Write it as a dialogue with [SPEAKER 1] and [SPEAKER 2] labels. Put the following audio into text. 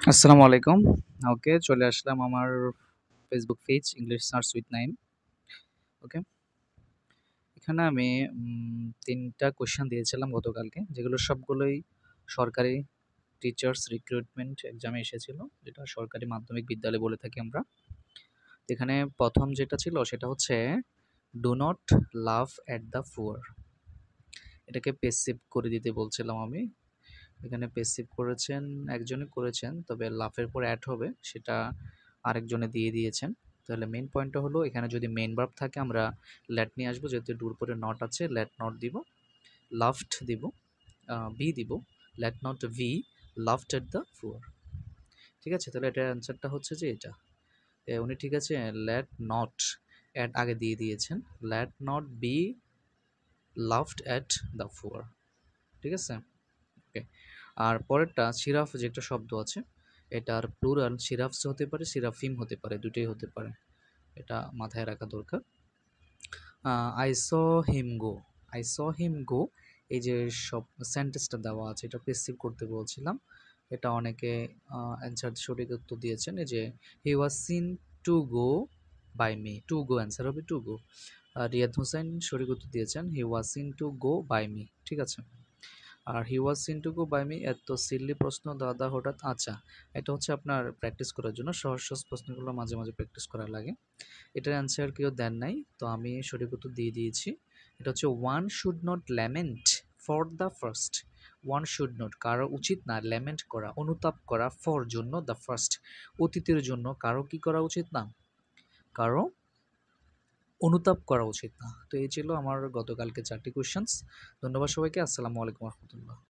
[SPEAKER 1] আসসালামু আলাইকুম। ওকে, চলে আসলাম আমার Facebook page English search with Naim. Okay, এখানে আমি ৩টা কোয়েশ্চেন দিয়েছিলাম গতকালকে, যেগুলো সবগুলোই সরকারি টিচার্স রিক্রুটমেন্ট এক্সামে এসেছিল, যেটা সরকারি মাধ্যমিক বিদ্যালয় বলে থাকি আমরা। এখানে প্রথম যেটা ছিল সেটা হচ্ছে do not love at the poor. এটাকে পেসিভ করে দিতে বলছিলাম আমি। এখানে পেসিভ করেছেন, একজনই করেছেন, তবে লাফের পর অ্যাড হবে সেটা আরেকজনে দিয়ে দিয়েছেন। তাহলে মেইন পয়েন্টটা হলো এখানে যদি মেইন ভার্ব থাকে আমরা লেট নিয়ে আসবো, যেহেতু ডুর পরে নট আছে লেট নট দিব, লাফড দিব, বি দিব, let not be laughed at the poor. ঠিক আছে, তাহলে এটার অ্যান্সারটা হচ্ছে যে এটা উনি ঠিক আছে লেট নট অ্যাড আগে দিয়ে দিয়েছেন, let not be laughed at the poor. ঠিক আছে, ওকে। আর পরেরটা সিরাফ, যে একটা শব্দ আছে, এটার প্লুরাল সিরাফস হতে পারে, সিরাফিম হতে পারে, দুটোই হতে পারে, এটা মাথায় রাখা দরকার। I saw him go, I saw হিম গো, এই যে সব সেন্টেন্সটা দেওয়া আছে এটা পেসিভ করতে বলছিলাম। এটা অনেকে অ্যান্সার সঠিক উত্তর দিয়েছেন, এই যে he was seen to go by me, to go answer হবে টু গো। রিয়াদ হোসেন সঠিক উত্তর দিয়েছেন he was seen to go by me. ঠিক আছে, আর he was seen to go by me, এত সিল্লি প্রশ্ন দাদা হঠাৎ, আচ্ছা এটা হচ্ছে আপনার প্র্যাকটিস করার জন্য, সহজ সহজ প্রশ্নগুলো মাঝে মাঝে প্র্যাকটিস করা লাগে। এটার অ্যান্সার কেউ দেন নাই, তো আমি সঠিক উত্তর দিয়ে দিয়েছি। এটা হচ্ছে one should not lament for the first. One should not, কারো উচিত না ল্যামেন্ট করা, অনুতাপ করা, ফর জন্য, দ্য ফার্স্ট অতীতের জন্য, কারো কি করা উচিত না, কারো অনুতাপ করা উচিত না। তো এই ছিল আমার গতকালকে 4টি কোয়েশ্চেন্স। ধন্যবাদ সবাইকে। আসসালামু আলাইকুম রহমতুল্লাহ।